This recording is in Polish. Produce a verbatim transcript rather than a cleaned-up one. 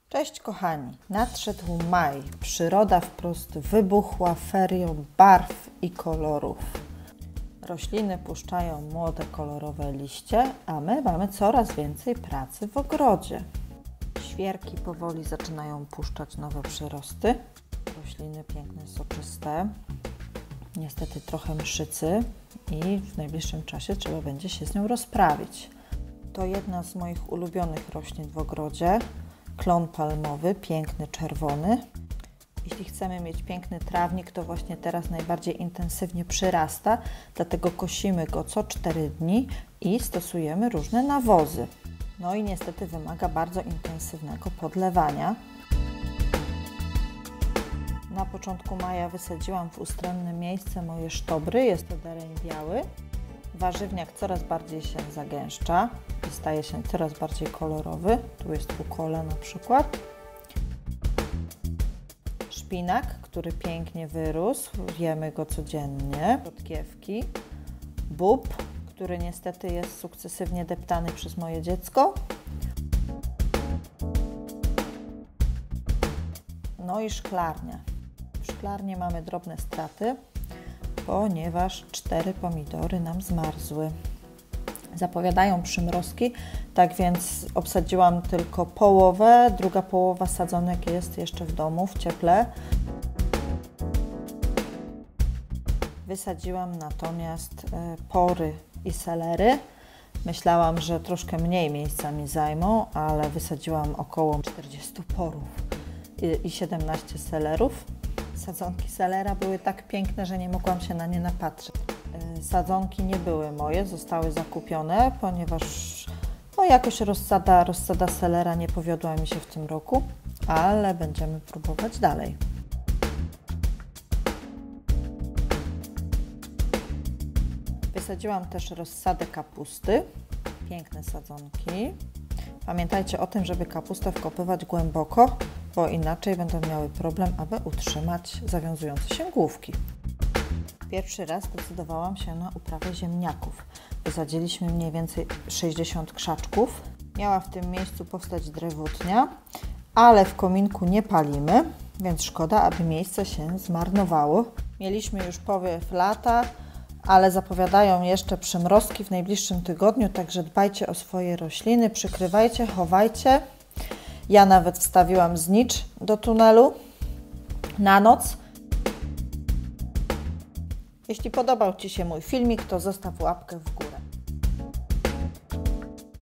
Cześć kochani, nadszedł maj, przyroda wprost wybuchła ferią barw i kolorów. Rośliny puszczają młode kolorowe liście, a my mamy coraz więcej pracy w ogrodzie. Świerki powoli zaczynają puszczać nowe przyrosty, rośliny piękne, soczyste, niestety trochę mszycy i w najbliższym czasie trzeba będzie się z nią rozprawić. To jedna z moich ulubionych roślin w ogrodzie. Klon palmowy, piękny, czerwony. Jeśli chcemy mieć piękny trawnik, to właśnie teraz najbardziej intensywnie przyrasta, dlatego kosimy go co cztery dni i stosujemy różne nawozy. No i niestety wymaga bardzo intensywnego podlewania. Na początku maja wysadziłam w ustronne miejsce moje sztobry, jest to dereń biały. Warzywniak coraz bardziej się zagęszcza i staje się coraz bardziej kolorowy. Tu jest ukola na przykład. Szpinak, który pięknie wyrósł, jemy go codziennie. Rzodkiewki. Bób, który niestety jest sukcesywnie deptany przez moje dziecko. No i szklarnia. W szklarni mamy drobne straty, ponieważ cztery pomidory nam zmarzły. Zapowiadają przymrozki, tak więc obsadziłam tylko połowę, druga połowa sadzonek jest jeszcze w domu, w cieple. Wysadziłam natomiast pory i selery. Myślałam, że troszkę mniej miejsca mi zajmą, ale wysadziłam około czterdzieści porów i siedemnaście selerów. Sadzonki selera były tak piękne, że nie mogłam się na nie napatrzeć. Sadzonki nie były moje, zostały zakupione, ponieważ no, jakoś rozsada, rozsada selera nie powiodła mi się w tym roku, ale będziemy próbować dalej. Wysadziłam też rozsadę kapusty, piękne sadzonki. Pamiętajcie o tym, żeby kapustę wkopywać głęboko, bo inaczej będą miały problem, aby utrzymać zawiązujące się główki. Pierwszy raz zdecydowałam się na uprawę ziemniaków. Wysadziliśmy mniej więcej sześćdziesiąt krzaczków. Miała w tym miejscu powstać drewutnia, ale w kominku nie palimy, więc szkoda, aby miejsce się zmarnowało. Mieliśmy już powiew lata, ale zapowiadają jeszcze przymrozki w najbliższym tygodniu, także dbajcie o swoje rośliny, przykrywajcie, chowajcie. Ja nawet wstawiłam znicz do tunelu na noc. Jeśli podobał Ci się mój filmik, to zostaw łapkę w górę.